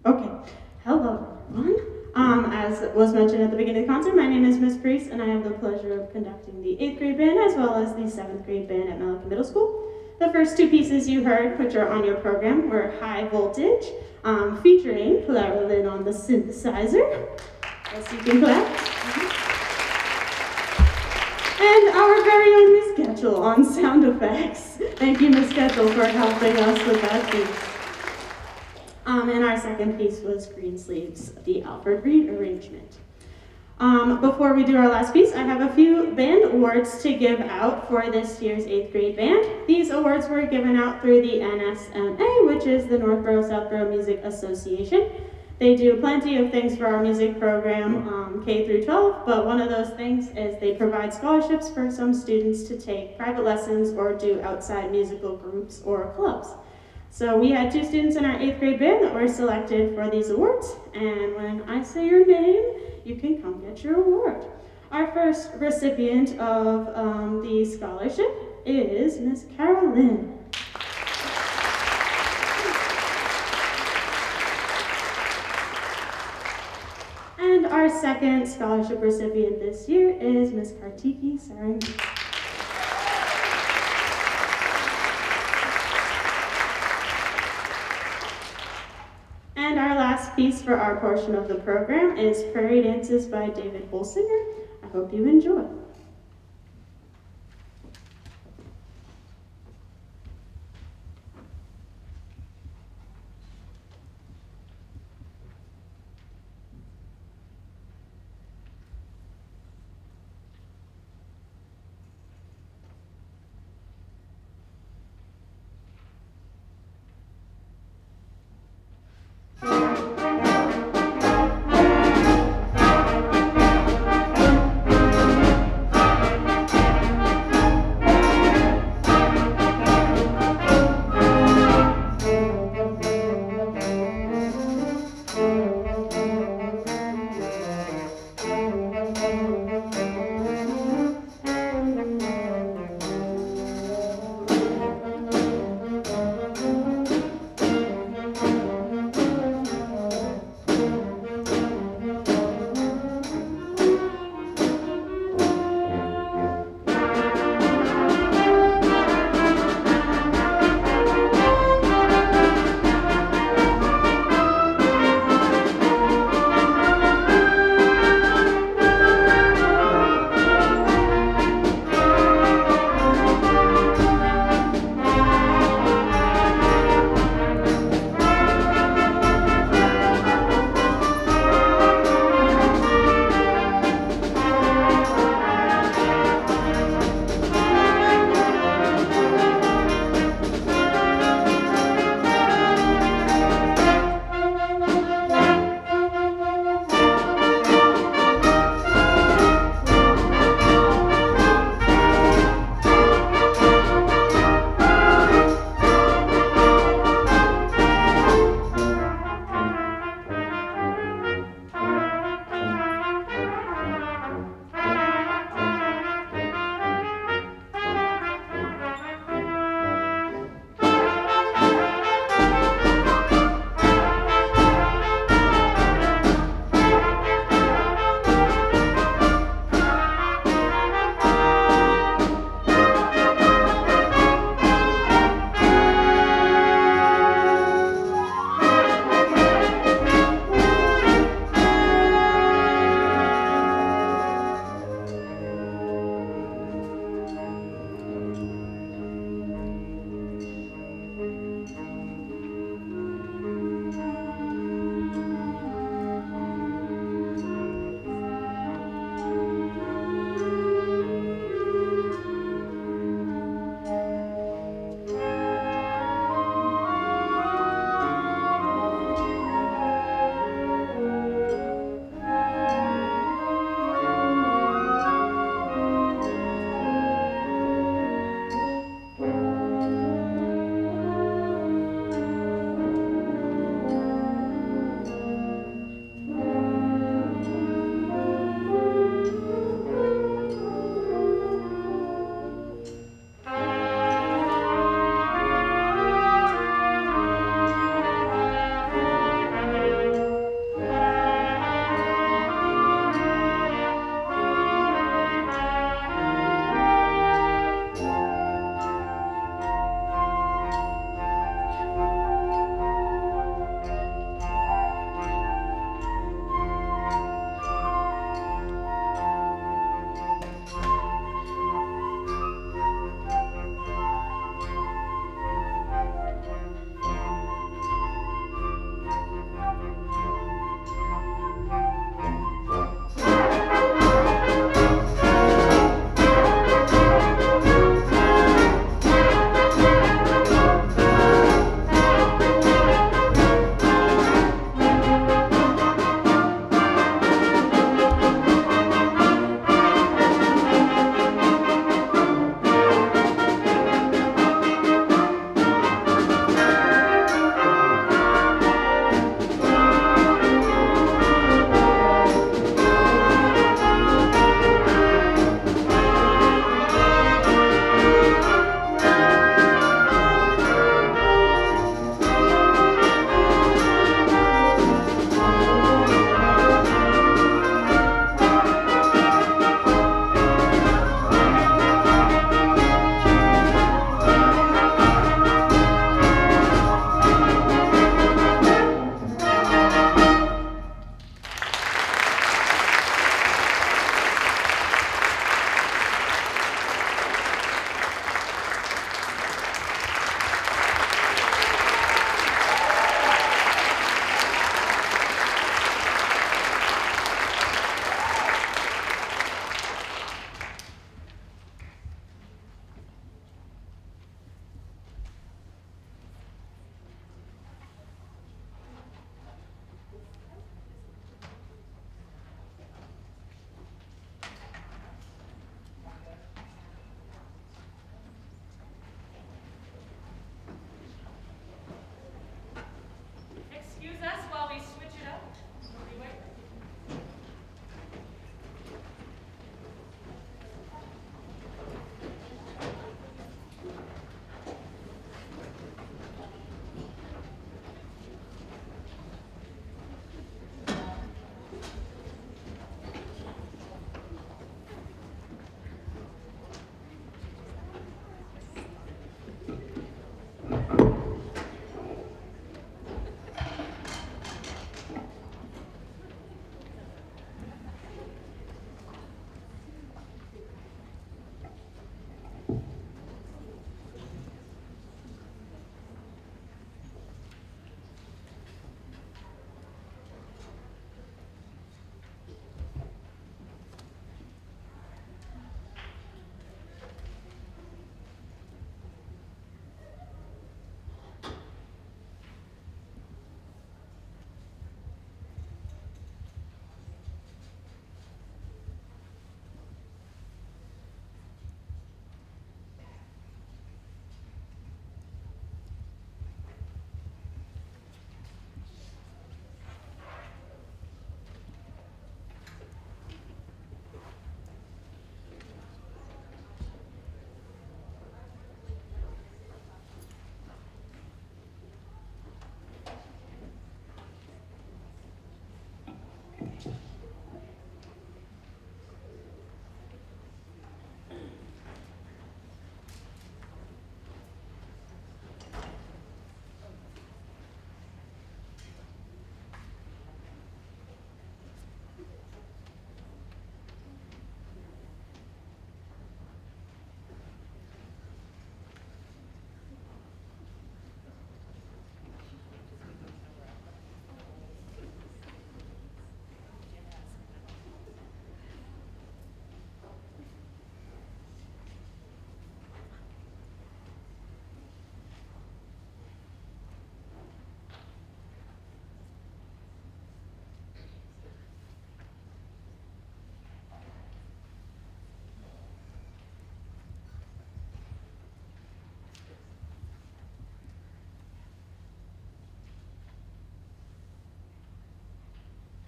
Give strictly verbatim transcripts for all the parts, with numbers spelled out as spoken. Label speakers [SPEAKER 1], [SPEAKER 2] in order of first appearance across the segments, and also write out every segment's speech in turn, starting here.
[SPEAKER 1] Okay, hello everyone. Um, as was mentioned at the beginning of the concert, my name is Miss Priest, and I have the pleasure of conducting the eighth grade band as well as the seventh grade band at Melican Middle School. The first two pieces you heard, which are on your program, were High Voltage, um, featuring Clara Lynn on the synthesizer. Yes, you can clap. And our very own Miss Getchell on sound effects. Thank you, Miss Getchell, for helping us with that piece. Um, and our second piece was Greensleeves, the Alfred Reed arrangement. Um, before we do our last piece, I have a few band awards to give out for this year's eighth grade band. These awards were given out through the N S M A, which is the Northborough Southborough Music Association. They do plenty of things for our music program, um, K through twelve, but one of those things is they provide scholarships for some students to take private lessons or do outside musical groups or clubs. So we had two students in our eighth grade band that were selected for these awards, and when I say your name, you can come get your award. Our first recipient of um, the scholarship is Miss Carolyn. And our second scholarship recipient this year is Miss Kartiki Sarang. And our last piece for our portion of the program is Prairie Dances by David Bolsinger. I hope you enjoy.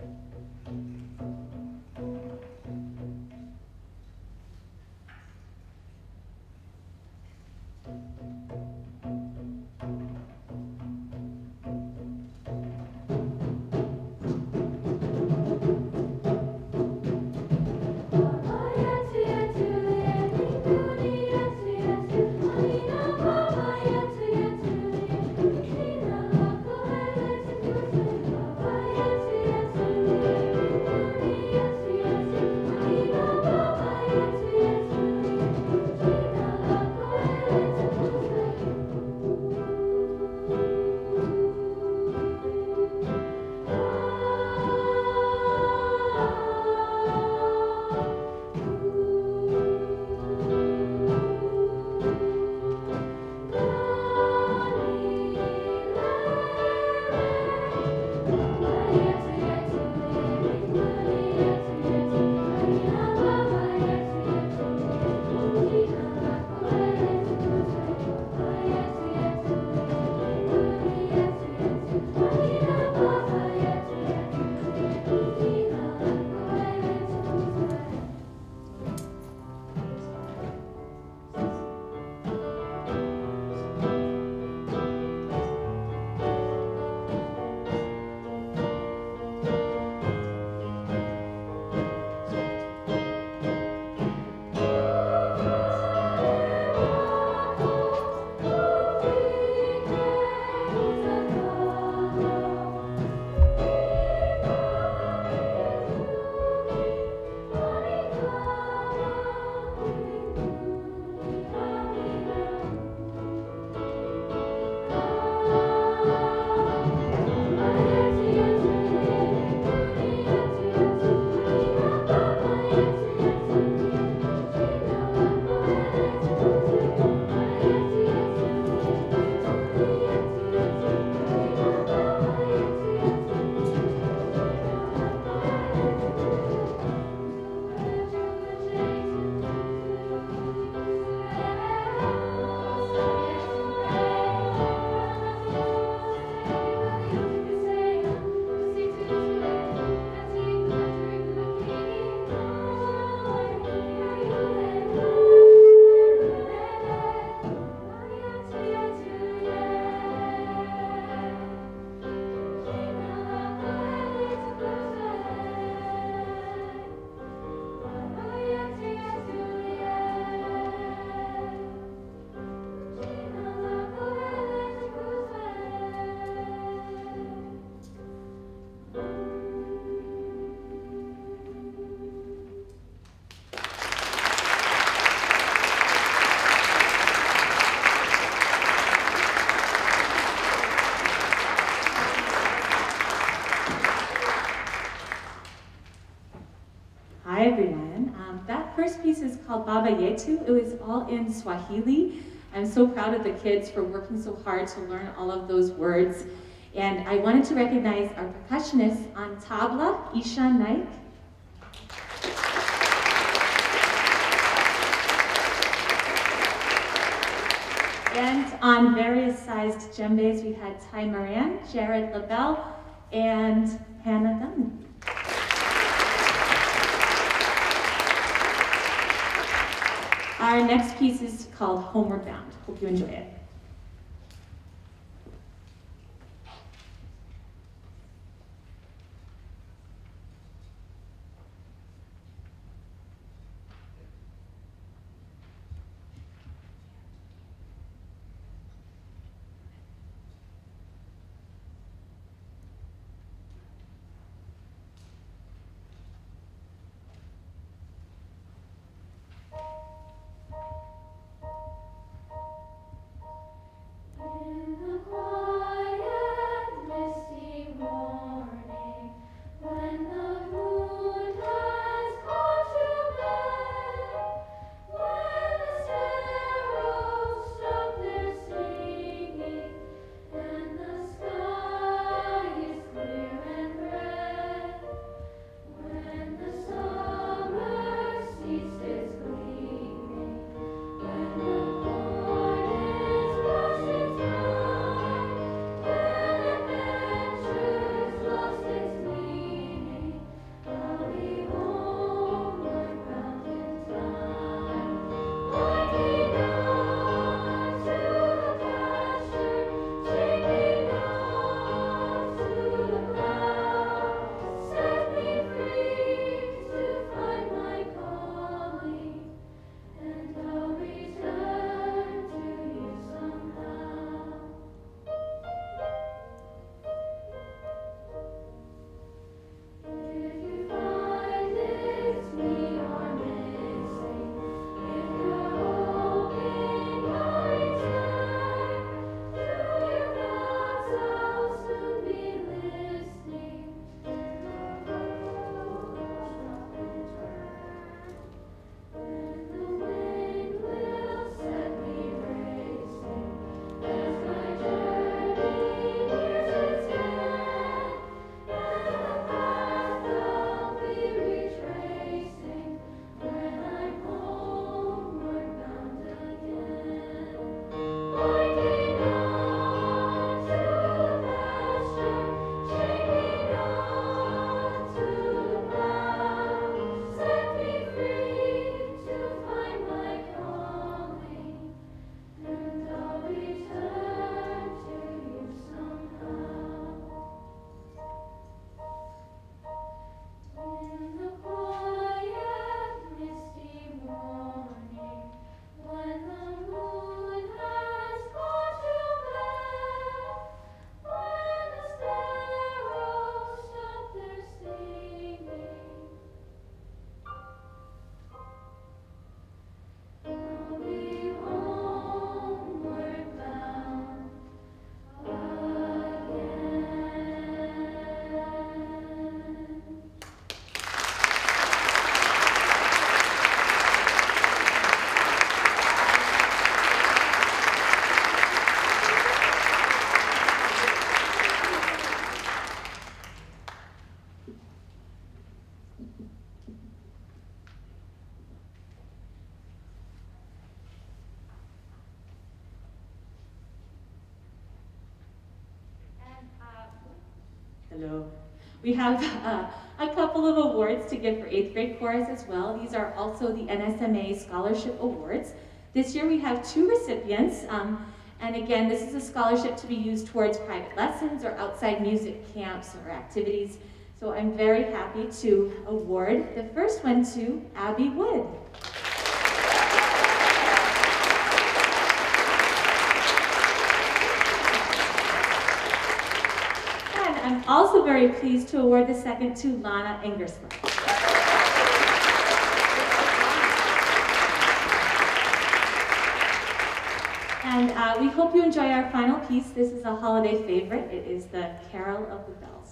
[SPEAKER 2] Hi everyone. Um, that first piece is called Baba Yetu. It was all in Swahili. I'm so proud of the kids for working so hard to learn all of those words. And I wanted to recognize our percussionist on tabla, Isha Naik. And on various sized djembes, we had Ty Moran, Jared LaBelle, and Hannah Dunn. Our next piece is called Homeward Bound. Hope you enjoy it. Hello. We have uh, a couple of awards to give for eighth grade chorus as well. These are also the N S M A Scholarship Awards. This year we have two recipients. Um, and again, this is a scholarship to be used towards private lessons or outside music camps or activities. So I'm very happy to award the first one to Abby Wood. I'm also very pleased to award the second to Lana Ingersler. And uh, we hope you enjoy our final piece. This is a holiday favorite. It is the Carol of the Bells.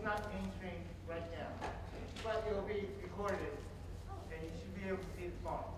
[SPEAKER 3] But it will be recorded, and you should be able to see the phone.